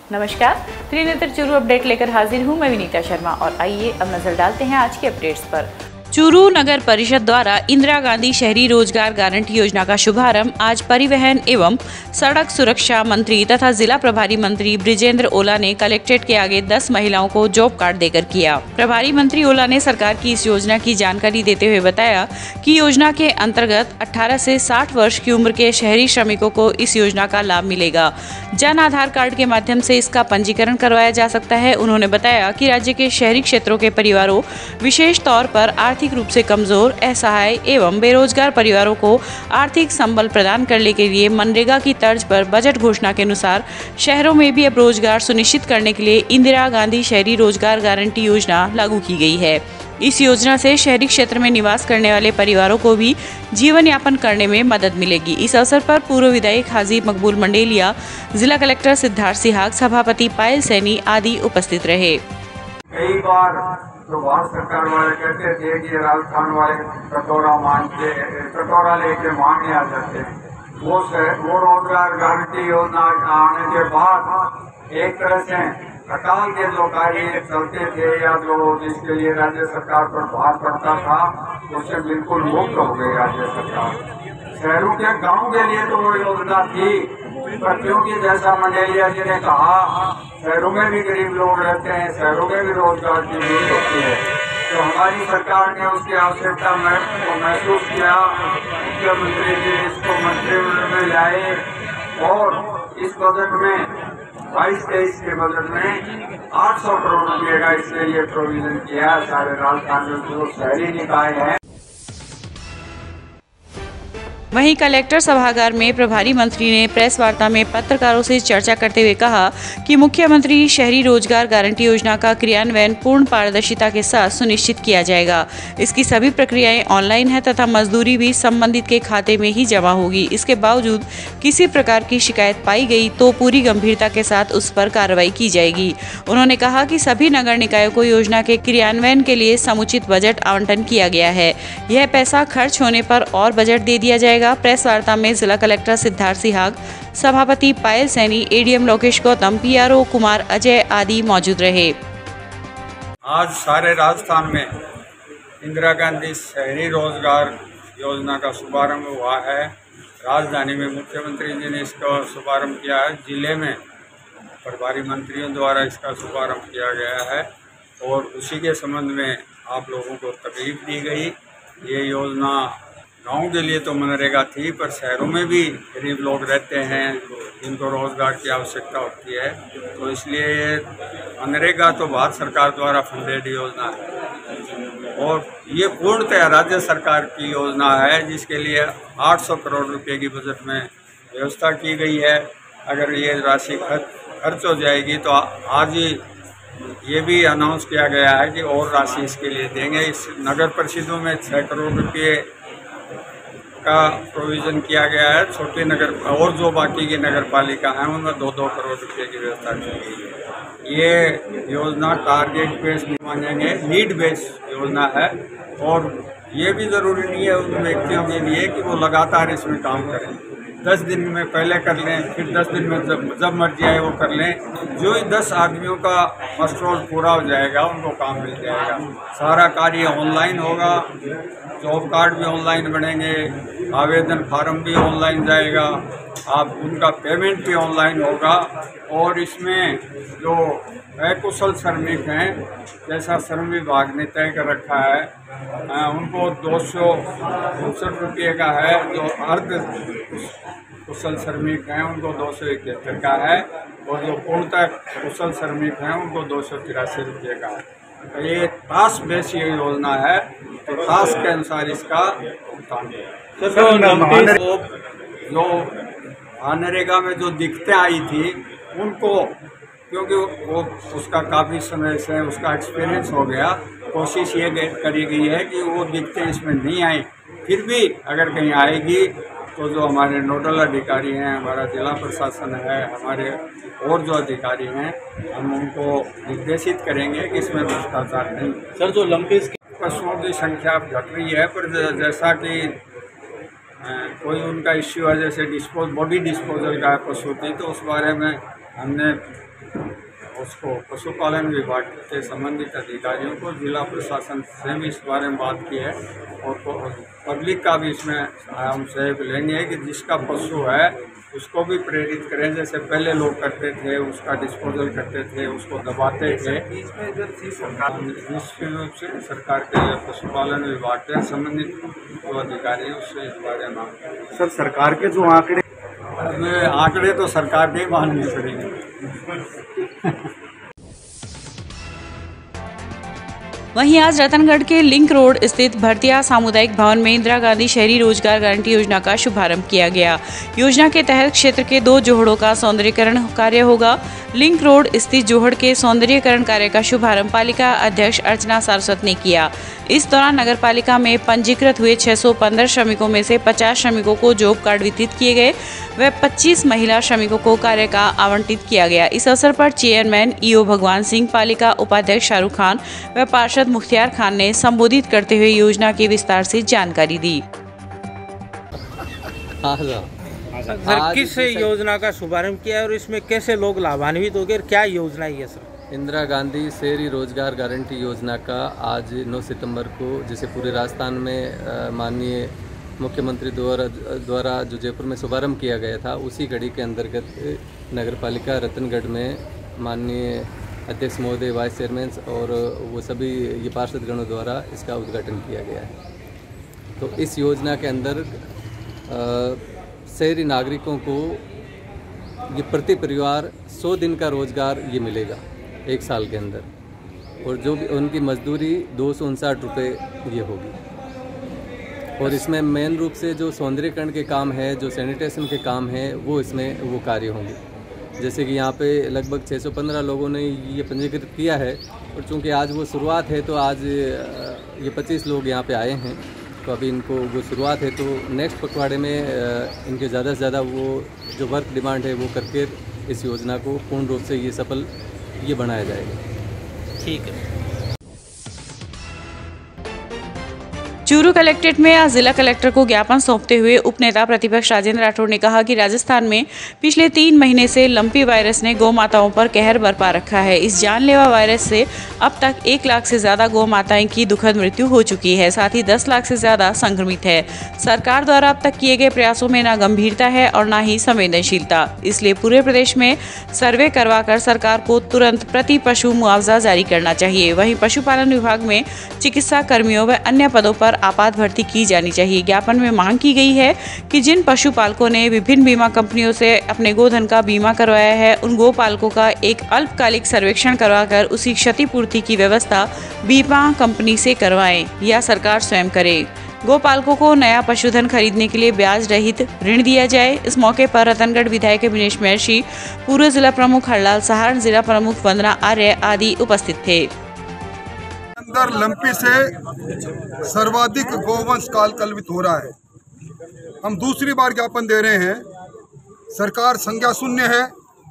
नमस्कार, त्रिनेत्र चूरू अपडेट लेकर हाजिर हूं मैं विनीता शर्मा और आइए अब नजर डालते हैं आज के अपडेट्स पर। चूरू नगर परिषद द्वारा इंदिरा गांधी शहरी रोजगार गारंटी योजना का शुभारंभ आज परिवहन एवं सड़क सुरक्षा मंत्री तथा जिला प्रभारी मंत्री बृजेंद्र ओला ने कलेक्ट्रेट के आगे 10 महिलाओं को जॉब कार्ड देकर किया। प्रभारी मंत्री ओला ने सरकार की इस योजना की जानकारी देते हुए बताया कि योजना के अंतर्गत 18 से 60 वर्ष की उम्र के शहरी श्रमिकों को इस योजना का लाभ मिलेगा। जन आधार कार्ड के माध्यम से इसका पंजीकरण करवाया जा सकता है। उन्होंने बताया कि राज्य के शहरी क्षेत्रों के परिवारों, विशेष तौर पर आर्थिक रूप से कमजोर, असहाय एवं बेरोजगार परिवारों को आर्थिक संबल प्रदान करने के लिए मनरेगा की तर्ज पर बजट घोषणा के अनुसार शहरों में भी अब रोजगार सुनिश्चित करने के लिए इंदिरा गांधी शहरी रोजगार गारंटी योजना लागू की गई है। इस योजना से शहरी क्षेत्र में निवास करने वाले परिवारों को भी जीवन यापन करने में मदद मिलेगी। इस अवसर पर पूर्व विधायक हाजी मकबूल मंडेलिया, जिला कलेक्टर सिद्धार्थ सिहाग, सभापति पायल सैनी आदि उपस्थित रहे। कई बार तो भारत सरकार वाले कहते थे कि राजस्थान वाले कटोरा लेके मांगने आ जाते हैं। वो रोजगार गारंटी योजना आने के बाद एक तरह से हड़ताल के जो कार्य चलते थे या जो जिसके लिए राज्य सरकार पर भार पड़ता था, उससे बिल्कुल मुक्त हो गई राज्य सरकार। शहरों के गांव के लिए तो वो योजना थी, पर क्योंकि जैसा मंडेलिया जी ने कहा, शहरों में भी गरीब लोग रहते हैं, शहरों में भी रोजगार की नीड होती है, तो हमारी सरकार ने उसकी आवश्यकता को महसूस किया। मुख्यमंत्री जी इसको मंत्रिमंडल में लाए और इस बजट में 22-23 के बजट में 800 करोड़ रुपए का इसके लिए प्रोविजन किया। सारे राजस्थान में जो शहरी निकाय है। वहीं कलेक्टर सभागार में प्रभारी मंत्री ने प्रेस वार्ता में पत्रकारों से चर्चा करते हुए कहा कि मुख्यमंत्री शहरी रोजगार गारंटी योजना का क्रियान्वयन पूर्ण पारदर्शिता के साथ सुनिश्चित किया जाएगा। इसकी सभी प्रक्रियाएं ऑनलाइन है तथा मजदूरी भी संबंधित के खाते में ही जमा होगी। इसके बावजूद किसी प्रकार की शिकायत पाई गई तो पूरी गंभीरता के साथ उस पर कार्रवाई की जाएगी। उन्होंने कहा कि सभी नगर निकायों को योजना के क्रियान्वयन के लिए समुचित बजट आवंटन किया गया है। यह पैसा खर्च होने पर और बजट दे दिया जाएगा। प्रेस वार्ता में जिला कलेक्टर सिद्धार्थ सिहाग, सभापति पायल सैनी, एडीएम लोकेश गौतम, पीआरओ कुमार अजय आदि मौजूद रहे। आज सारे राजस्थान में इंदिरा गांधी शहरी रोजगार योजना का शुभारंभ हुआ है। राजधानी में मुख्यमंत्री जी ने इसका शुभारंभ किया है। जिले में प्रभारी मंत्रियों द्वारा इसका शुभारंभ किया गया है और उसी के संबंध में आप लोगों को तकलीफ दी गई। ये योजना गाँव के लिए तो मनरेगा थी, पर शहरों में भी गरीब लोग रहते हैं जिनको रोजगार की आवश्यकता होती है, तो इसलिए मनरेगा तो भारत सरकार द्वारा फंडेड योजना है और ये पूर्णतः राज्य सरकार की योजना है, जिसके लिए 800 करोड़ रुपए की बजट में व्यवस्था की गई है। अगर ये राशि खर्च हो जाएगी तो आज ही ये भी अनाउंस किया गया है कि और राशि इसके लिए देंगे। इस नगर परिषदों में 6 करोड़ रुपये का प्रोविजन किया गया है। छोटे नगर और जो बाकी की नगर पालिका है उनमें 2-2 करोड़ रुपए की व्यवस्था की गई है। ये योजना टारगेट बेस्ड नहीं मानेंगे, नीड बेस्ड योजना है और ये भी जरूरी नहीं है उन व्यक्तियों के लिए कि वो लगातार इसमें काम करें। 10 दिन में पहले कर लें, फिर 10 दिन में जब मर्जी आए वो कर लें। जो ही 10 आदमियों का फर्स्ट रोज पूरा हो जाएगा उनको काम मिल जाएगा। सारा कार्य ऑनलाइन होगा, जॉब कार्ड भी ऑनलाइन बनेंगे, आवेदन फार्म भी ऑनलाइन जाएगा, आप उनका पेमेंट भी ऑनलाइन होगा और इसमें जो अकुशल श्रमिक हैं, जैसा श्रम विभाग ने तय कर रखा है, उनको 269 रुपये का है। जो अर्ध कुशल श्रमिक हैं उनको 271 का है और जो पूर्णतः कुशल श्रमिक हैं उनको 283 रुपये का है। तो ये टास्क बेस ये योजना है, तो टास्क के अनुसार इसका भुगतान है। जो मनरेगा में जो दिक्कतें आई थी उनको, क्योंकि वो उसका काफ़ी समय से उसका एक्सपीरियंस हो गया, कोशिश ये करी गई है कि वो दिक्कतें इसमें नहीं आए। फिर भी अगर कहीं आएगी तो जो हमारे नोडल अधिकारी हैं, हमारा जिला प्रशासन है, हमारे और जो अधिकारी हैं, हम उनको निर्देशित करेंगे कि इसमें भ्रष्टाचार नहीं। सर, जो लंपीज पशुओं की संख्या घट रही है, पर जैसा कि कोई उनका इश्यू है, जैसे बॉडी डिस्पोजल का पशु थी, तो उस बारे में हमने उसको पशुपालन विभाग के संबंधित अधिकारियों को, जिला प्रशासन से भी इस बारे में बात की है और पब्लिक का भी इसमें हम सहयोग लेंगे कि जिसका पशु है उसको भी प्रेरित करें, जैसे पहले लोग करते थे, उसका डिस्पोजल करते थे, उसको दबाते थे। निश्चित रूप से सरकार के पशुपालन विभाग के संबंधित जो अधिकारी हैं उससे इस बारे में सर सरकार के जो आंकड़े तो सरकार के ही मानने पड़ेंगे। वहीं आज रतनगढ़ के लिंक रोड स्थित भरतिया सामुदायिक भवन में इंदिरा गांधी शहरी रोजगार गारंटी योजना का शुभारंभ किया गया। योजना के तहत क्षेत्र के 2 जोहड़ों का सौंदर्यीकरण कार्य होगा। लिंक रोड स्थित जोहड़ के सौंदर्यीकरण कार्य का शुभारंभ पालिका अध्यक्ष अर्चना सारस्वत ने किया। इस दौरान नगर पालिका में पंजीकृत हुए 615 श्रमिकों में से 50 श्रमिकों को जॉब कार्ड वितरित किए गए व 25 महिला श्रमिकों को कार्य का आवंटित किया गया। इस अवसर पर चेयरमैन ईओ भगवान सिंह, पालिका उपाध्यक्ष शाहरुख खान व पार्षद मुख्तियार खान ने संबोधित करते हुए योजना की विस्तार से जानकारी दी। सर, किस योजना का शुभारंभ किया और इसमें कैसे लोग लाभान्वित हो गए, क्या योजना है सर? इंदिरा गांधी शहरी रोजगार गारंटी योजना का आज 9 सितंबर को, जिसे पूरे राजस्थान में माननीय मुख्यमंत्री द्वारा जो जयपुर में शुभारंभ किया गया था, उसी कड़ी के अंतर्गत नगरपालिका रतनगढ़ में माननीय अध्यक्ष महोदय, वाइस चेयरमैन और वो सभी ये पार्षदगणों द्वारा इसका उद्घाटन किया गया है। तो इस योजना के अंदर शहरी नागरिकों को ये प्रति परिवार 100 दिन का रोजगार ये मिलेगा 1 साल के अंदर, और जो भी उनकी मजदूरी 259 रुपये ये होगी। और इसमें मेन रूप से जो सौंदर्यीकरण के काम है, जो सैनिटेशन के काम है, वो इसमें वो कार्य होंगे। जैसे कि यहाँ पे लगभग 615 लोगों ने ये पंजीकृत किया है, और चूँकि आज वो शुरुआत है तो आज ये 25 लोग यहाँ पे आए हैं, तो अभी इनको वो शुरुआत है, तो नेक्स्ट पखवाड़े में इनके ज़्यादा से ज़्यादा वो जो वर्क डिमांड है वो करके इस योजना को पूर्ण रूप से ये सफल ये बनाया जाएगा। ठीक है। चूरू कलेक्ट्रेट में आज जिला कलेक्टर को ज्ञापन सौंपते हुए उपनेता प्रतिपक्ष राजेंद्र राठौड़ ने कहा कि राजस्थान में पिछले 3 महीने से लंपी वायरस ने गौ माताओं पर कहर बरपा रखा है। इस जानलेवा वायरस से अब तक 1 लाख से ज्यादा गौ माताएं की दुखद मृत्यु हो चुकी है, साथ ही 10 लाख से ज्यादा संक्रमित है। सरकार द्वारा अब तक किए गए प्रयासों में न गंभीरता है और न ही संवेदनशीलता, इसलिए पूरे प्रदेश में सर्वे करवाकर सरकार को तुरंत प्रति पशु मुआवजा जारी करना चाहिए। वहीं पशुपालन विभाग में चिकित्सा कर्मियों व अन्य पदों पर आपात भर्ती की जानी चाहिए। ज्ञापन में मांग की गई है कि जिन पशुपालकों ने विभिन्न बीमा कंपनियों से अपने गोधन का बीमा करवाया है, उन गोपालकों का एक अल्पकालिक सर्वेक्षण करवाकर उसी क्षतिपूर्ति की व्यवस्था बीमा कंपनी से करवाएं या सरकार स्वयं करे। गोपालकों को नया पशुधन खरीदने के लिए ब्याज रहित ऋण दिया जाए। इस मौके पर रतनगढ़ विधायक विनेश महर्षि, पूर्व जिला प्रमुख हरलाल सहारण, जिला प्रमुख वंदना आर्य आदि उपस्थित थे। अंदर लंपी से सर्वाधिक गोवंश काल कलवित हो रहा है। हम दूसरी बार ज्ञापन दे रहे हैं, सरकार संज्ञा शून्य है।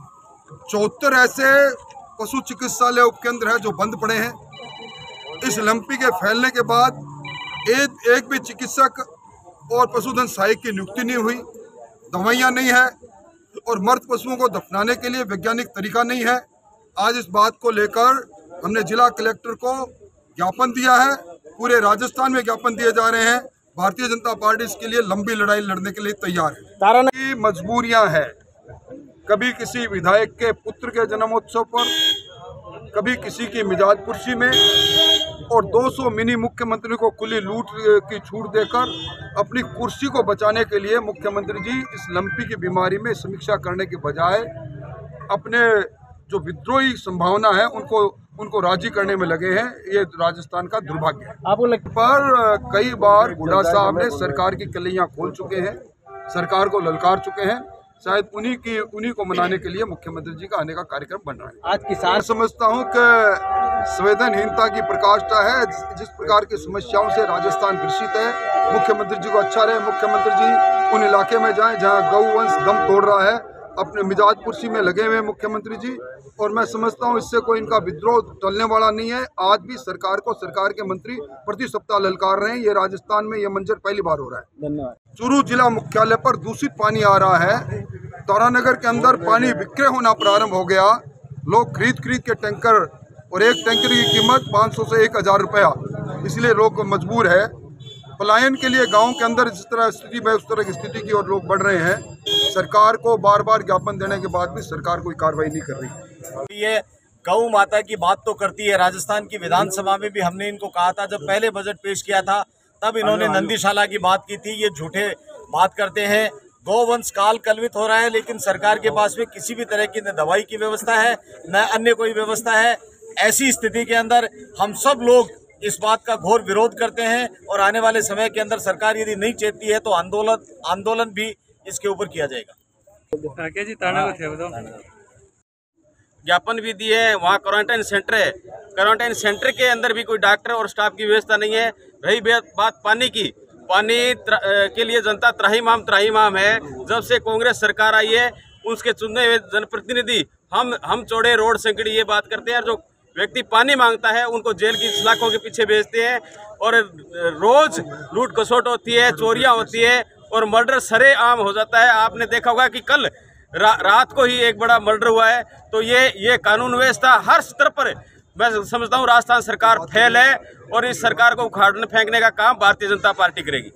74 ऐसे पशु चिकित्सालय उपकेंद्र है जो बंद पड़े हैं। इस लंपी के फैलने के बाद एक भी चिकित्सक और पशुधन सहायक की नियुक्ति नहीं हुई, दवाइयाँ नहीं है और मृत पशुओं को दफनाने के लिए वैज्ञानिक तरीका नहीं है। आज इस बात को लेकर हमने जिला कलेक्टर को ज्ञापन दिया है। पूरे राजस्थान में ज्ञापन दिए जा रहे हैं। भारतीय जनता पार्टी इसके लिए लंबी लड़ाई लड़ने के लिए तैयार है। की मजबूरियां हैं, कभी किसी विधायक के पुत्र के जन्मोत्सव पर, कभी किसी की मिजाज कुर्सी में, और 200 मिनी मुख्यमंत्री को खुली लूट की छूट देकर अपनी कुर्सी को बचाने के लिए मुख्यमंत्री जी इस लंपी की बीमारी में समीक्षा करने के बजाय अपने जो विद्रोही संभावना है उनको राजी करने में लगे हैं। ये राजस्थान का दुर्भाग्य है। पर कई बार हुड्डा साहब ने सरकार की कलैयां खोल चुके हैं, सरकार को ललकार चुके हैं। शायद उन्हीं को मनाने के लिए मुख्यमंत्री जी का आने का कार्यक्रम बन रहा है। आज किसान समझता हूं कि संवेदनहीनता की प्रकाष्ठा है। जिस प्रकार की समस्याओं से राजस्थान ग्रसित है, मुख्यमंत्री जी को अच्छा रहे मुख्यमंत्री जी उन इलाके में जाएं जहां गौवंश दम तोड़ रहा है। अपने मिजाज कुर्सी में लगे हुए मुख्यमंत्री जी, और मैं समझता हूं इससे कोई इनका विद्रोह टलने वाला नहीं है। आज भी सरकार को सरकार के मंत्री प्रति सप्ताह ललकार रहे हैं। ये राजस्थान में ये मंजर पहली बार हो रहा है। धन्यवाद। चूरू जिला मुख्यालय पर दूषित पानी आ रहा है। तारानगर के अंदर पानी विक्रय होना प्रारंभ हो गया। लोग खरीद के टैंकर, और एक टैंकर की कीमत 500 से 1000 रुपया, इसलिए लोग मजबूर है पलायन के लिए। गांव के अंदर जिस तरह स्थिति है उस तरह की स्थिति की ओर लोग बढ़ रहे हैं। सरकार को बार बार ज्ञापन देने के बाद भी सरकार कोई कार्रवाई नहीं कर रही। ये गौ माता की बात तो करती है। राजस्थान की विधानसभा में भी हमने इनको कहा था, जब पहले बजट पेश किया था तब इन्होंने नंदीशाला की बात की थी। ये झूठे बात करते हैं। गौवंश काल कलवित हो रहा है, लेकिन सरकार के पास में किसी भी तरह की न दवाई की व्यवस्था है न अन्य कोई व्यवस्था है। ऐसी स्थिति के अंदर हम सब लोग इस बात का घोर विरोध करते हैं और आने वाले समय के अंदर सरकार यदि नहीं चेतती है तो आंदोलन भी इसके ऊपर किया जाएगा। ज्ञापन भी दिए हैं। वहाँ क्वारंटाइन सेंटर है, क्वारंटाइन सेंटर के अंदर भी कोई डॉक्टर और स्टाफ की व्यवस्था नहीं है। रही बात पानी की, पानी के लिए जनता त्राहिमाम है। जब से कांग्रेस सरकार आई है उसके चुने हुए जनप्रतिनिधि हम चौड़े रोड संकड़ी ये बात करते हैं। जो व्यक्ति पानी मांगता है उनको जेल की सलाखों के पीछे भेजते हैं और रोज लूट खसोट होती है, चोरियां होती है और मर्डर सरेआम हो जाता है। आपने देखा होगा कि कल रात को ही एक बड़ा मर्डर हुआ है। तो ये कानून व्यवस्था हर स्तर पर मैं समझता हूँ राजस्थान सरकार फेल है और इस सरकार को उखाड़ने फेंकने का काम भारतीय जनता पार्टी करेगी।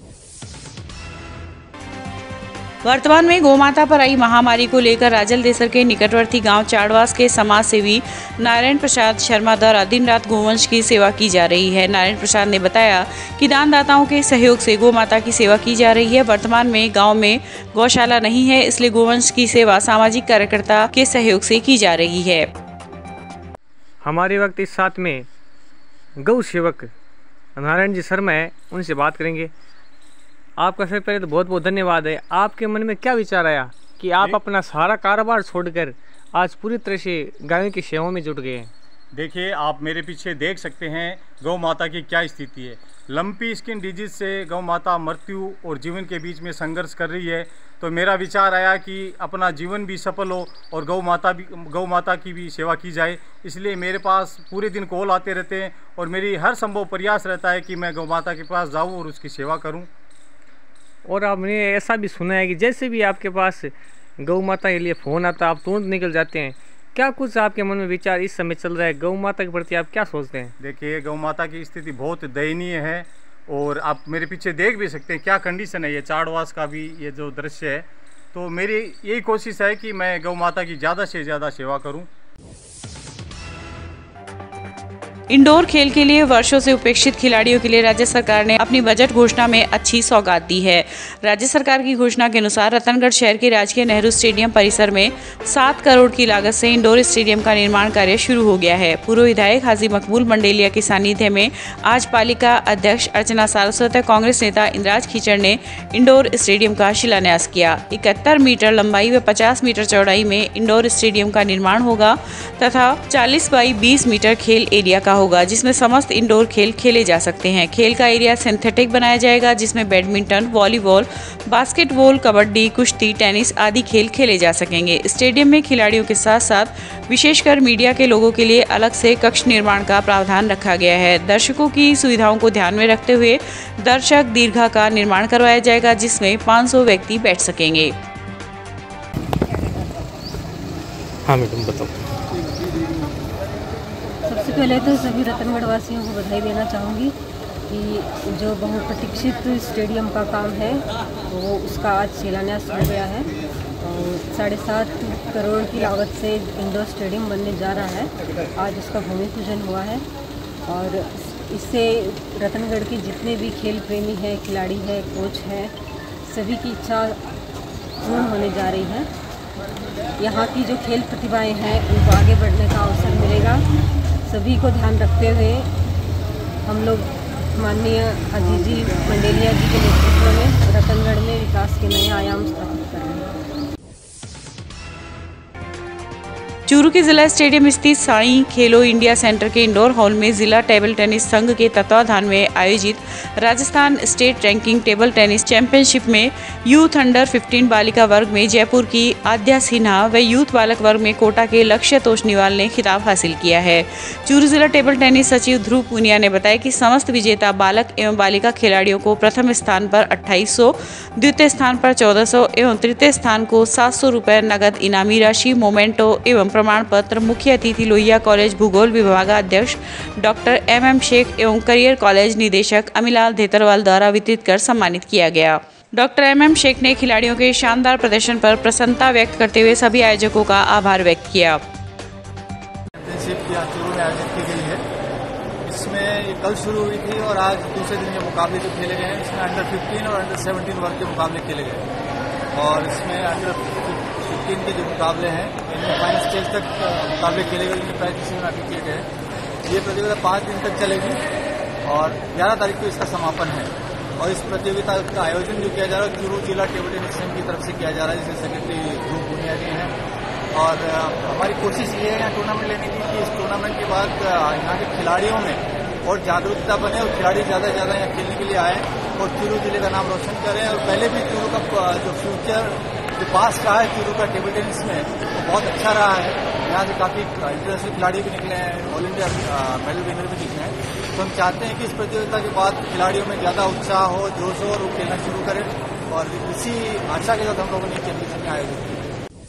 वर्तमान में गौमाता पर आई महामारी को लेकर राजल देसर के निकटवर्ती गांव चाड़वास के समाज सेवी नारायण प्रसाद शर्मा द्वारा दिन रात गोवंश की सेवा की जा रही है। नारायण प्रसाद ने बताया कि दानदाताओं के सहयोग से गौमाता की सेवा की जा रही है। वर्तमान में गांव में गौशाला नहीं है, इसलिए गोवंश की सेवा सामाजिक कार्यकर्ता के सहयोग से की जा रही है। हमारे वक्त इस साथ में गौ सेवक नारायण जी शर्मा है, उनसे बात करेंगे। आपका सबसे पहले तो बहुत बहुत धन्यवाद है। आपके मन में क्या विचार आया कि आप अपना सारा कारोबार छोड़कर आज पूरी तरह से गायों की सेवा में जुट गए हैं? देखिए, आप मेरे पीछे देख सकते हैं गौ माता की क्या स्थिति है। लंपी स्किन डिजीज से गौ माता मृत्यु और जीवन के बीच में संघर्ष कर रही है। तो मेरा विचार आया कि अपना जीवन भी सफल हो और गौ माता की भी सेवा की जाए। इसलिए मेरे पास पूरे दिन कॉल आते रहते हैं और मेरी हर संभव प्रयास रहता है कि मैं गौ माता के पास जाऊँ और उसकी सेवा करूँ। और आपने ऐसा भी सुना है कि जैसे भी आपके पास गौ माता के लिए फ़ोन आता है आप तुरंत निकल जाते हैं। क्या कुछ आपके मन में विचार इस समय चल रहा है? गौ माता के प्रति आप क्या सोचते हैं? देखिए, गौ माता की स्थिति बहुत दयनीय है और आप मेरे पीछे देख भी सकते हैं क्या कंडीशन है। ये चाड़वास का भी ये जो दृश्य है। तो मेरी यही कोशिश है कि मैं गौ माता की ज़्यादा से ज़्यादा सेवा करूं। इंडोर खेल के लिए वर्षों से उपेक्षित खिलाड़ियों के लिए राज्य सरकार ने अपनी बजट घोषणा में अच्छी सौगात दी है। राज्य सरकार की घोषणा के अनुसार रतनगढ़ शहर के राजकीय नेहरू स्टेडियम परिसर में 7 करोड़ की लागत से इंडोर स्टेडियम का निर्माण कार्य शुरू हो गया है। पूर्व विधायक हाजी मकबूल मंडेलिया के सानिध्य में आज पालिका अध्यक्ष अर्चना सारस्वत, कांग्रेस नेता इंद्राज खीचड़ ने इंडोर स्टेडियम का शिलान्यास किया। 71 मीटर लंबाई व 50 मीटर चौड़ाई में इंडोर स्टेडियम का निर्माण होगा तथा 40 बाई 20 मीटर खेल एरिया का होगा, जिसमें समस्त इंडोर खेल खेले जा सकते हैं। खेल का एरिया सिंथेटिक बनाया जाएगा, जिसमें बैडमिंटन, वॉलीबॉल, बास्केटबॉल, कबड्डी, कुश्ती, टेनिस आदि खेल खेले जा सकेंगे। स्टेडियम में खिलाड़ियों के साथ साथ विशेषकर मीडिया के लोगों के लिए अलग से कक्ष निर्माण का प्रावधान रखा गया है। दर्शकों की सुविधाओं को ध्यान में रखते हुए दर्शक दीर्घा का निर्माण करवाया जाएगा, जिसमें 500 व्यक्ति बैठ सकेंगे। हाँ मैडम, बताओ। सबसे पहले तो सभी रतनगढ़ वासियों को बधाई देना चाहूँगी कि जो बहुप्रतीक्षित स्टेडियम का काम है वो उसका आज शिलान्यास हो गया है और 7.5 करोड़ की लागत से इंडोर स्टेडियम बनने जा रहा है। आज उसका भूमि पूजन हुआ है और इससे रतनगढ़ के जितने भी खेल प्रेमी हैं, खिलाड़ी हैं, कोच हैं, सभी की इच्छा पूर्ण होने जा रही है। यहाँ की जो खेल प्रतिभाएं हैं उनको आगे बढ़ने का अवसर मिलेगा। सभी को ध्यान रखते हुए हम लोग माननीय हाजी जी मंडेलिया जी के नेतृत्व में रतनगढ़ में विकास के नए आयाम स्थापित कर रहे हैं। चूरू के जिला स्टेडियम स्थित साई खेलो इंडिया सेंटर के इंडोर हॉल में जिला टेबल टेनिस संघ के तत्वाधान में आयोजित Rajasthan state ranking table tennis championship में यूथ अंडर 15 बालिका वर्ग में जयपुर की आद्या सिन्हा व यूथ बालक वर्ग में कोटा के लक्ष्य तोषनीवाल ने खिताब हासिल किया है। चूरू जिला टेबल टेनिस सचिव ध्रुव पुनिया ने बताया कि समस्त विजेता बालक एवं बालिका खिलाड़ियों को प्रथम स्थान पर 2800, द्वितीय स्थान पर 1400 एवं तृतीय स्थान को 700 रुपये नगद इनामी राशि, मोमेंटो एवं प्रमाण पत्र मुख्य अतिथि लोहिया कॉलेज भूगोल विभागाध्यक्ष डॉक्टर MM शेख एवं करियर कॉलेज निदेशक अमिलाल धेतरवाल द्वारा वितरित कर सम्मानित किया गया। डॉक्टर MM शेख ने खिलाड़ियों के शानदार प्रदर्शन पर प्रसन्नता व्यक्त करते हुए सभी आयोजकों का आभार व्यक्त किया। इसमें कल शुरू हुई थी और आज दूसरे दिन के मुकाबले जो खेले गए हैं इसमें अंडर 15 और अंडर 17 वर्ग के मुकाबले खेले गए और इसमें अंडर 15 के जो मुकाबले हैं इनमें फाइनल स्टेज तक मुकाबले खेले गए, इनमें प्राइज डिस्ट्रीब्यूशन किए गए। ये प्रतियोगिता 5 दिन तक चलेगी और 11 तारीख को इसका समापन है। और इस प्रतियोगिता का आयोजन जो किया जा रहा है चूरू जिला टेबल टेनिस संघ की तरफ से किया जा रहा है, जिससे सेक्रेटरी ध्रुव बुनियादी हैं। और हमारी कोशिश ये है यहाँ टूर्नामेंट लेने की कि इस टूर्नामेंट के बाद यहाँ के खिलाड़ियों में और जागरूकता बने और खिलाड़ी ज़्यादा से ज़्यादा यहाँ खेलने के लिए आए और चूरू जिले का नाम रोशन करें। और पहले भी चूरू का जो फ्यूचर जो पास रहा है चूरू का टेबल टेनिस में वो बहुत अच्छा रहा है। यहाँ से काफ़ी इंटरनेशनल खिलाड़ी भी निकले हैं, ऑल इंडिया मेडल विनर भी निकले हैं। तो हम चाहते हैं कि इस प्रतियोगिता के बाद खिलाड़ियों में ज़्यादा उत्साह हो, जोश हो और वो खेलना शुरू करें और इसी आशा के साथ हम लोगों ने चैंपियनशिप में आयोजित किया।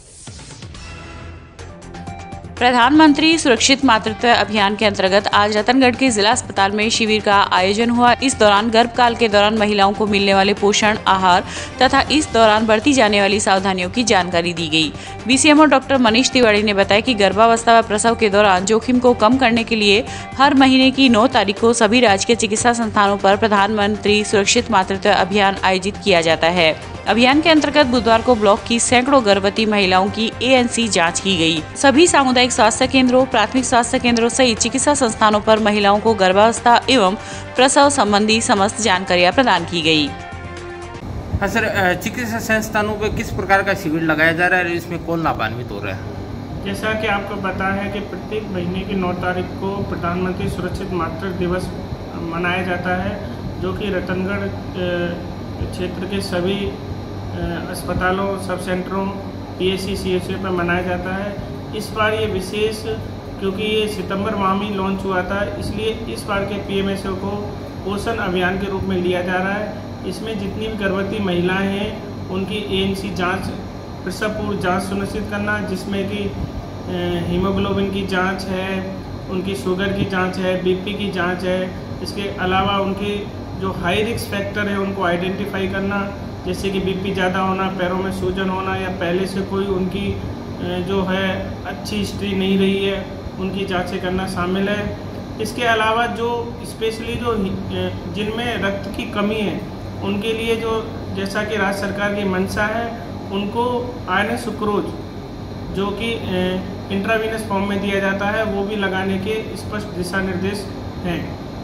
प्रधानमंत्री सुरक्षित मातृत्व अभियान के अंतर्गत आज रतनगढ़ के जिला अस्पताल में शिविर का आयोजन हुआ। इस दौरान गर्भकाल के दौरान महिलाओं को मिलने वाले पोषण आहार तथा इस दौरान बरती जाने वाली सावधानियों की जानकारी दी गई। BCMO डॉक्टर मनीष तिवारी ने बताया कि गर्भावस्था व प्रसव के दौरान जोखिम को कम करने के लिए हर महीने की 9 तारीख को सभी राजकीय चिकित्सा संस्थानों पर प्रधानमंत्री सुरक्षित मातृत्व अभियान आयोजित किया जाता है। अभियान के अंतर्गत बुधवार को ब्लॉक की सैकड़ों गर्भवती महिलाओं की ANC जांच की गई। सभी सामुदायिक स्वास्थ्य केंद्रों, प्राथमिक स्वास्थ्य केंद्रों सहित चिकित्सा संस्थानों पर महिलाओं को गर्भावस्था एवं प्रसव संबंधी समस्त जानकारियां प्रदान की गई। हाँ सर, चिकित्सा संस्थानों पर किस प्रकार का शिविर लगाया जा रहा है और इसमें कौन लाभान्वित हो रहा है? जैसा कि आपको पता है कि प्रत्येक महीने की 9 तारीख को प्रधानमंत्री सुरक्षित मातृत्व दिवस मनाया जाता है, जो कि रतनगढ़ क्षेत्र के सभी अस्पतालों, सब सेंटरों, PSC CHC पर मनाया जाता है। इस बार ये विशेष क्योंकि ये सितंबर माह में लॉन्च हुआ था, इसलिए इस बार के PMSO को पोषण अभियान के रूप में लिया जा रहा है। इसमें जितनी भी गर्भवती महिलाएं हैं उनकी ANC जांच, प्रसव पूर्व जांच सुनिश्चित करना, जिसमें कि हीमोग्लोबिन की जांच है, उनकी शुगर की जांच है, BP की जांच है। इसके अलावा उनकी जो हाई रिस्क फैक्टर है उनको आइडेंटिफाई करना, जैसे कि BP ज़्यादा होना, पैरों में सूजन होना या पहले से कोई उनकी जो है अच्छी हिस्ट्री नहीं रही है, उनकी जांचें करना शामिल है। इसके अलावा जो स्पेशली जो जिनमें रक्त की कमी है उनके लिए जो जैसा कि राज्य सरकार की मंशा है उनको आयरन सुक्रोज जो कि इंट्रावीनस फॉर्म में दिया जाता है वो भी लगाने के स्पष्ट दिशा निर्देश हैं।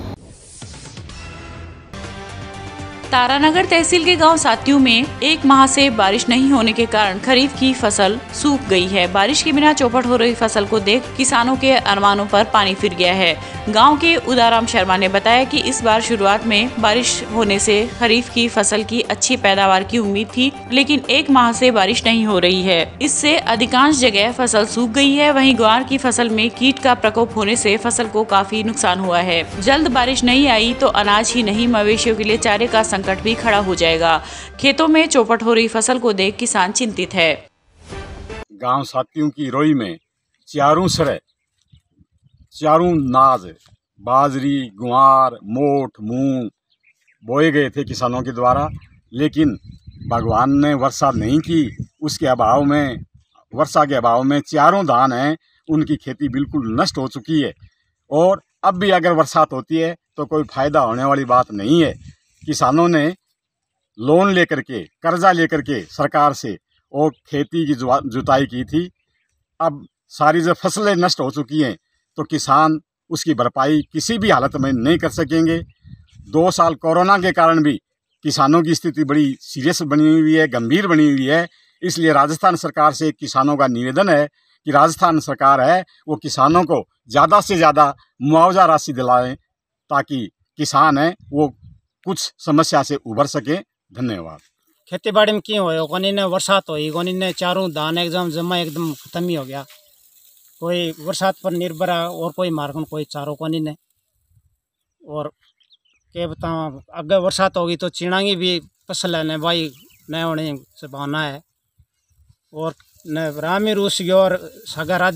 तारानगर तहसील के गांव सातियों में 1 माह से बारिश नहीं होने के कारण खरीफ की फसल सूख गई है। बारिश के बिना चौपट हो रही फसल को देख किसानों के अरमानों पर पानी फिर गया है। गांव के उदाराम शर्मा ने बताया कि इस बार शुरुआत में बारिश होने से खरीफ की फसल की अच्छी पैदावार की उम्मीद थी, लेकिन 1 माह से बारिश नहीं हो रही है। इससे अधिकांश जगह फसल सूख गई है। वहीं ग्वार की फसल में कीट का प्रकोप होने से फसल को काफी नुकसान हुआ है। जल्द बारिश नहीं आई तो अनाज ही नहीं, मवेशियों के लिए चारे का संकट भी खड़ा हो जाएगा। खेतों में चौपट हो रही फसल को देख किसान चिंतित है। गांव सातियों की रोई में चारों सरे, चारों नाज, बाजरी, ग्वार, मोठ, मूंग बोए गए थे किसानों के द्वारा, लेकिन भगवान ने वर्षा नहीं की। उसके अभाव में, वर्षा के अभाव में चारों धान हैं उनकी खेती बिल्कुल नष्ट हो चुकी है। और अब भी अगर बरसात होती है तो कोई फायदा होने वाली बात नहीं है। किसानों ने लोन लेकर के, कर्जा लेकर के सरकार से और खेती की जुताई की थी। अब सारी जब फसलें नष्ट हो चुकी हैं तो किसान उसकी भरपाई किसी भी हालत में नहीं कर सकेंगे। 2 साल कोरोना के कारण भी किसानों की स्थिति बड़ी सीरियस बनी हुई है, गंभीर बनी हुई है। इसलिए राजस्थान सरकार से किसानों का निवेदन है कि राजस्थान सरकार है वो किसानों को ज़्यादा से ज़्यादा मुआवजा राशि दिलाएं ताकि किसान है वो कुछ समस्या से उभर सके। धन्यवाद। खेती बाड़ी में क्यों हो कोनी ने बरसात हुई, कोनी ने चारों धान एकदम जमा एकदम खत्म ही हो गया। कोई बरसात पर निर्भर है और कोई मार्गन कोई चारों कोनी ने। और क्या बताऊँ, अगर बरसात होगी तो चिड़ांगी भी फसल है न भाई न होने से भावना है। और न रामी रूस और सगा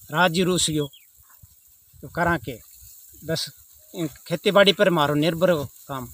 राजी रूस गयो तो करा के बस खेती बाड़ी पर मारो निर्भर हो काम।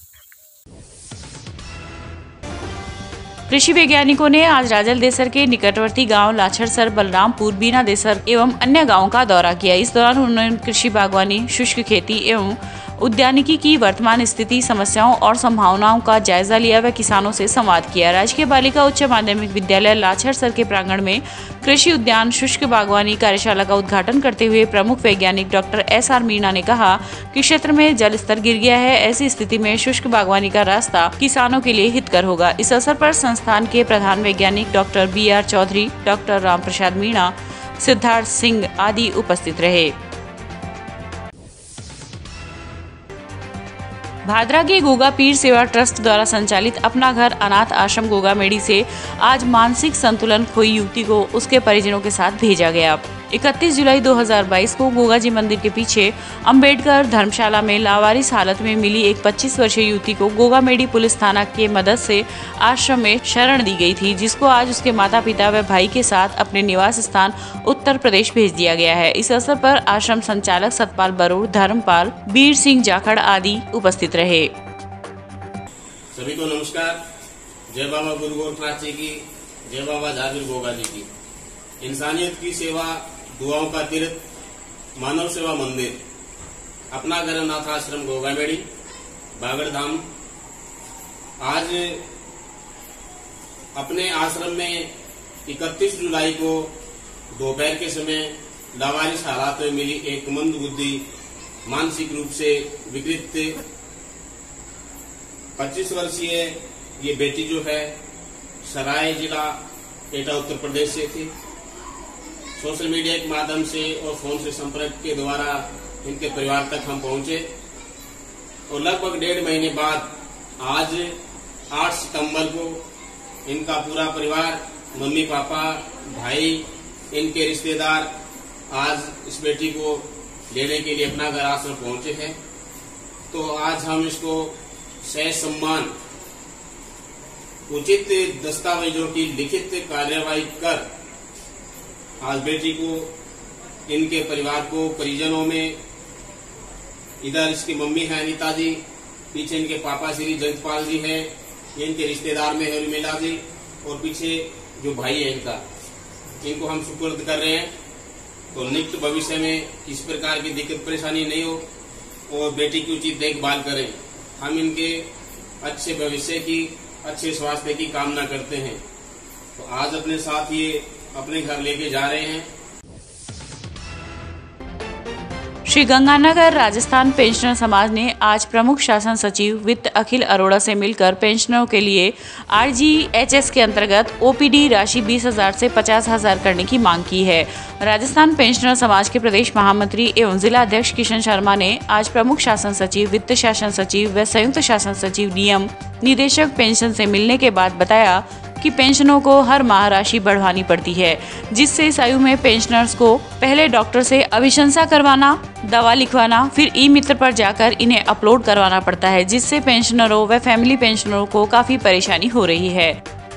कृषि वैज्ञानिकों ने आज राजल देसर के निकटवर्ती गांव लाछड़सर, बलरामपुर, बीना देसर एवं अन्य गांवों का दौरा किया। इस दौरान उन्होंने कृषि, बागवानी, शुष्क खेती एवं उद्यानिकी की वर्तमान स्थिति, समस्याओं और संभावनाओं का जायजा लिया व किसानों से संवाद किया। राजकीय बालिका उच्च माध्यमिक विद्यालय लाछड़सर के प्रांगण में कृषि उद्यान, शुष्क बागवानी कार्यशाला का उद्घाटन करते हुए प्रमुख वैज्ञानिक डॉक्टर SR मीणा ने कहा कि क्षेत्र में जल स्तर गिर गया है। ऐसी स्थिति में शुष्क बागवानी का रास्ता किसानों के लिए हितकर होगा। इस अवसर पर संस्थान के प्रधान वैज्ञानिक doctor BR Chaudhary, doctor Ramprasad Meena, Siddharth Singh आदि उपस्थित रहे। भादरा के गोगा पीर सेवा ट्रस्ट द्वारा संचालित अपना घर अनाथ आश्रम गोगा मेडी से आज मानसिक संतुलन खोई युवती को उसके परिजनों के साथ भेजा गया। 31 जुलाई 2022 को गोगा जी मंदिर के पीछे अंबेडकर धर्मशाला में लावारिस हालत में मिली एक 25 वर्षीय युवती को गोगा मेडी पुलिस थाना के मदद से आश्रम में शरण दी गई थी, जिसको आज उसके माता पिता व भाई के साथ अपने निवास स्थान उत्तर प्रदेश भेज दिया गया है। इस अवसर पर आश्रम संचालक सतपाल बरूड़, धर्मपाल, बीर सिंह जाखड़ आदि उपस्थित रहे। सभी को नमस्कार। जय बाबा गुरु गोरखनाथ जी की, जय बाबा जागीर गोगा जी की। इंसानियत की सेवा, दुआओं का तीर्थ, मानव सेवा मंदिर, अपना घर अनाथ आश्रम गोगा मेडी, बागड़ धाम। आज अपने आश्रम में 31 जुलाई को दोपहर के समय लावारिस हालात में मिली एक मंद बुद्धि, मानसिक रूप से विकृत 25 वर्षीय ये बेटी जो है सराय जिला एटा उत्तर प्रदेश से थी। सोशल मीडिया के माध्यम से और फोन से संपर्क के द्वारा इनके परिवार तक हम पहुंचे और लगभग 1.5 महीने बाद आज 8 सितंबर को इनका पूरा परिवार, मम्मी पापा, भाई, इनके रिश्तेदार आज इस बेटी को लेने के लिए अपना घर आश्रम पहुंचे हैं। तो आज हम इसको सह सम्मान उचित दस्तावेजों की लिखित कार्यवाही कर आज बेटी को, इनके परिवार को, परिजनों में, इधर इसकी मम्मी है अनिता जी, पीछे इनके पापा श्री जयपाल जी हैं, इनके रिश्तेदार में उर्मिला जी और पीछे जो भाई है इनको हम सुपुर्द कर रहे हैं। तो निकट भविष्य में किस प्रकार की दिक्कत परेशानी नहीं हो और बेटी की उचित देखभाल करें। हम इनके अच्छे भविष्य की, अच्छे स्वास्थ्य की कामना करते हैं। तो आज अपने साथ ये अपने घर लेके जा रहे हैं। श्री गंगानगर राजस्थान पेंशनर समाज ने आज प्रमुख शासन सचिव वित्त अखिल अरोड़ा से मिलकर पेंशनरों के लिए RGHS के अंतर्गत OPD राशि 20,000 से 50,000 करने की मांग की है। राजस्थान पेंशनर समाज के प्रदेश महामंत्री एवं जिला अध्यक्ष किशन शर्मा ने आज प्रमुख शासन सचिव, वित्त शासन सचिव व संयुक्त शासन सचिव, नियम निदेशक पेंशन से मिलने के बाद बताया कि पेंशनों को हर माह राशि बढ़वानी पड़ती है, जिससे इस आयु में पेंशनर्स को पहले डॉक्टर से अभिशंसा करवाना, दवा लिखवाना, फिर ई-मित्र पर जाकर इन्हें अपलोड करवाना पड़ता है, जिससे पेंशनरों व फैमिली पेंशनरों को काफी परेशानी हो रही है।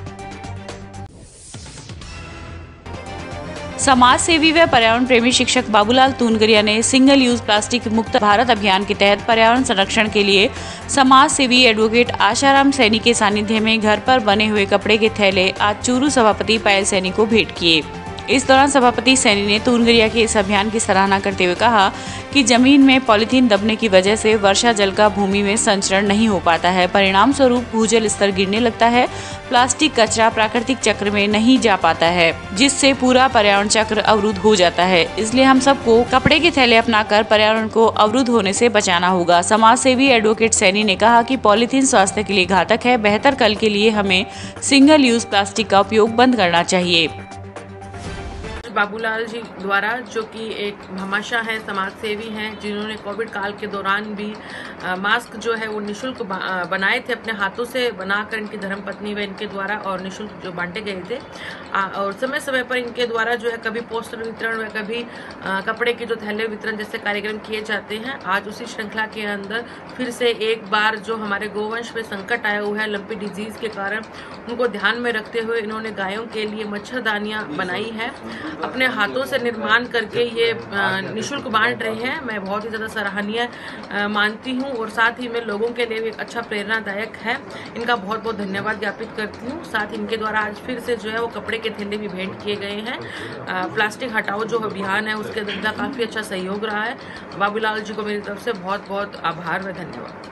समाज सेवी व पर्यावरण प्रेमी शिक्षक बाबूलाल तूनगरिया ने सिंगल यूज प्लास्टिक मुक्त भारत अभियान के तहत पर्यावरण संरक्षण के लिए समाज सेवी एडवोकेट आशाराम सैनी के सानिध्य में घर पर बने हुए कपड़े के थैले आज चूरू सभापति पायल सैनी को भेंट किए। इस दौरान सभापति सैनी ने तूनगरिया के इस अभियान की सराहना करते हुए कहा कि जमीन में पॉलीथीन दबने की वजह से वर्षा जल का भूमि में संचरण नहीं हो पाता है। परिणाम स्वरूप भूजल स्तर गिरने लगता है। प्लास्टिक कचरा प्राकृतिक चक्र में नहीं जा पाता है, जिससे पूरा पर्यावरण चक्र अवरुद्ध हो जाता है। इसलिए हम सबको कपड़े के थैले अपनाकर पर्यावरण को अवरुद्ध होने से बचाना होगा। समाज सेवी एडवोकेट सैनी ने कहा कि पॉलीथीन स्वास्थ्य के लिए घातक है। बेहतर कल के लिए हमें सिंगल यूज प्लास्टिक का उपयोग बंद करना चाहिए। बाबूलाल जी द्वारा, जो कि एक भामाशाह हैं, समाज सेवी हैं, जिन्होंने कोविड काल के दौरान भी मास्क जो है वो निःशुल्क बनाए थे, अपने हाथों से बनाकर इनकी धर्मपत्नी व इनके द्वारा, और निःशुल्क जो बांटे गए थे। और समय समय पर इनके द्वारा जो है कभी पोस्टर वितरण व कभी कपड़े के जो थैले वितरण जैसे कार्यक्रम किए जाते हैं। आज उसी श्रृंखला के अंदर फिर से एक बार जो हमारे गोवंश में संकट आया हुआ है लंपी डिजीज के कारण, उनको ध्यान में रखते हुए इन्होंने गायों के लिए मच्छरदानियां बनाई है। अपने हाथों से निर्माण करके ये निःशुल्क बांट रहे हैं। मैं बहुत ही ज़्यादा सराहनीय मानती हूँ और साथ ही में लोगों के लिए भी एक अच्छा प्रेरणादायक है। इनका बहुत बहुत धन्यवाद ज्ञापित करती हूँ। साथ ही इनके द्वारा आज फिर से जो है वो कपड़े के थैले भी भेंट किए गए हैं। प्लास्टिक हटाओ जो अभियान है उसके द्वारा काफ़ी अच्छा सहयोग रहा है। बाबूलाल जी को मेरी तरफ से बहुत बहुत आभार व धन्यवाद।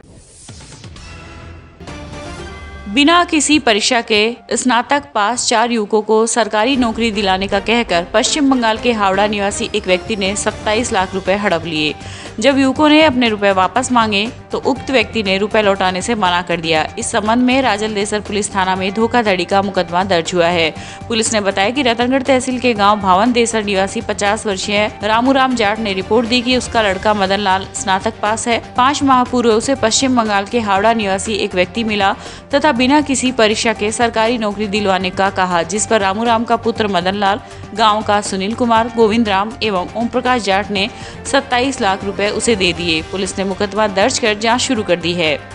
बिना किसी परीक्षा के स्नातक पास 4 युवकों को सरकारी नौकरी दिलाने का कहकर पश्चिम बंगाल के हावड़ा निवासी एक व्यक्ति ने 27 लाख रुपए हड़प लिए। जब युवकों ने अपने रुपए वापस मांगे तो उक्त व्यक्ति ने रुपए लौटाने से मना कर दिया। इस संबंध में राजलदेसर पुलिस थाना में धोखाधड़ी का मुकदमा दर्ज हुआ है। पुलिस ने बताया कि रतनगढ़ तहसील के गांव भावनदेसर निवासी 50 वर्षीय रामूराम जाट ने रिपोर्ट दी कि उसका लड़का मदन लाल स्नातक पास है। 5 माह पूर्व उसे पश्चिम बंगाल के हावड़ा निवासी एक व्यक्ति मिला तथा बिना किसी परीक्षा के सरकारी नौकरी दिलवाने का कहा, जिस पर रामूराम का पुत्र मदन लाल, गांव का सुनील कुमार, गोविंद राम एवं ओम प्रकाश जाट ने 27 लाख रुपए उसे दे दिए। पुलिस ने मुकदमा दर्ज कर जांच शुरू कर दी है।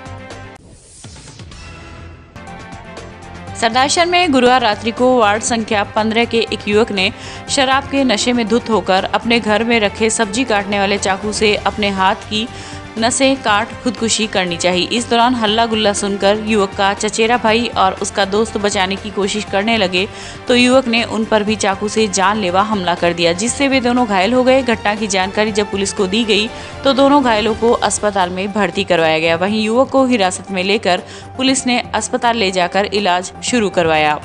सरदारशहर में गुरुवार रात्रि को वार्ड संख्या 15 के एक युवक ने शराब के नशे में धुत होकर अपने घर में रखे सब्जी काटने वाले चाकू से अपने हाथ की नसें काट खुदकुशी करनी चाहिए। इस दौरान हल्ला गुल्ला सुनकर युवक का चचेरा भाई और उसका दोस्त बचाने की कोशिश करने लगे तो युवक ने उन पर भी चाकू से जानलेवा हमला कर दिया, जिससे वे दोनों घायल हो गए। घटना की जानकारी जब पुलिस को दी गई तो दोनों घायलों को अस्पताल में भर्ती करवाया गया। वहीं युवक को हिरासत में लेकर पुलिस ने अस्पताल ले जाकर इलाज शुरू करवाया।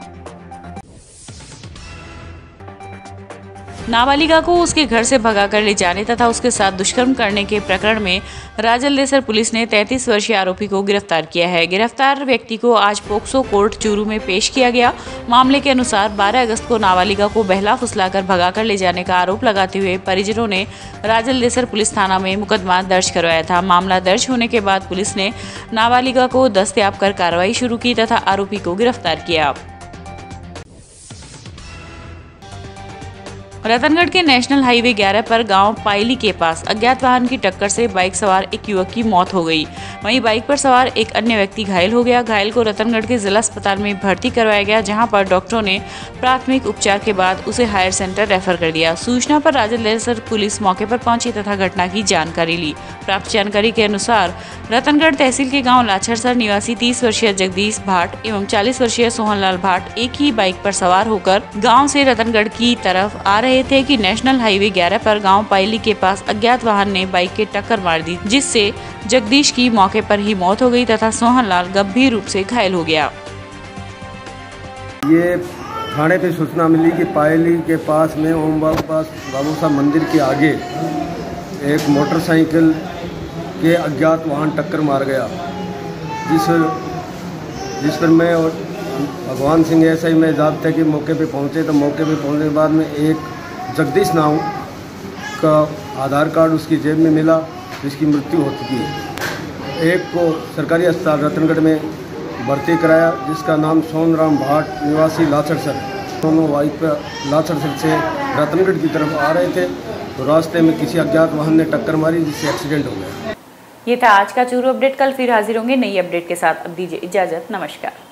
नाबालिगा को उसके घर से भगाकर ले जाने तथा उसके साथ दुष्कर्म करने के प्रकरण में राजलदेसर पुलिस ने 33 वर्षीय आरोपी को गिरफ्तार किया है। गिरफ्तार व्यक्ति को आज पोक्सो कोर्ट चूरू में पेश किया गया। मामले के अनुसार 12 अगस्त को नाबालिगा को बहला फुसलाकर भगाकर ले जाने का आरोप लगाते हुए परिजनों ने राजलदेसर पुलिस थाना में मुकदमा दर्ज करवाया था। मामला दर्ज होने के बाद पुलिस ने नाबालिगा को दस्तयाब कर कार्रवाई शुरू की तथा आरोपी को गिरफ्तार किया। रतनगढ़ के नेशनल हाईवे 11 पर गांव पायली के पास अज्ञात वाहन की टक्कर से बाइक सवार एक युवक की मौत हो गई। वहीं बाइक पर सवार एक अन्य व्यक्ति घायल हो गया। घायल को रतनगढ़ के जिला अस्पताल में भर्ती करवाया गया, जहां पर डॉक्टरों ने प्राथमिक उपचार के बाद उसे हायर सेंटर रेफर कर दिया। सूचना पर राजलदेसर पुलिस मौके पर पहुंची तथा घटना की जानकारी ली। प्राप्त जानकारी के अनुसार रतनगढ़ तहसील के गाँव लाछरसर निवासी 30 वर्षीय जगदीश भाट एवं 40 वर्षीय सोहनलाल भाट एक ही बाइक पर सवार होकर गाँव से रतनगढ़ की तरफ आ रहे थे कि नेशनल हाईवे 11 पर गांव पायली के पास अज्ञात वाहन ने बाइक के टक्कर मार दी, जिससे जगदीश की मौके पर ही मौत हो गई तथा सोहनलाल गंभीर रूप से घायल हो गया। ये थाने पे सूचना मिली कि पायली के पास में ओम बाबू साहब मंदिर के आगे एक मोटरसाइकिल के अज्ञात वाहन टक्कर मार गया, जिस पर मैं और भगवान सिंह एसआई में ज़ाब्ते के मौके पे पहुंचे। तो मौके पे पहुंचने के बाद में एक जगदीश नाम का आधार कार्ड उसकी जेब में मिला, जिसकी मृत्यु हो चुकी है। एक को सरकारी अस्पताल रतनगढ़ में भर्ती कराया, जिसका नाम सोनराम भाट निवासी लाछरसर। दोनों बाइक पर लाछरसर से रतनगढ़ की तरफ आ रहे थे तो रास्ते में किसी अज्ञात वाहन ने टक्कर मारी, जिससे एक्सीडेंट हो गया। ये था आज का चूरू अपडेट। कल फिर हाजिर होंगे नई अपडेट के साथ। अब दीजिए इजाजत। नमस्कार।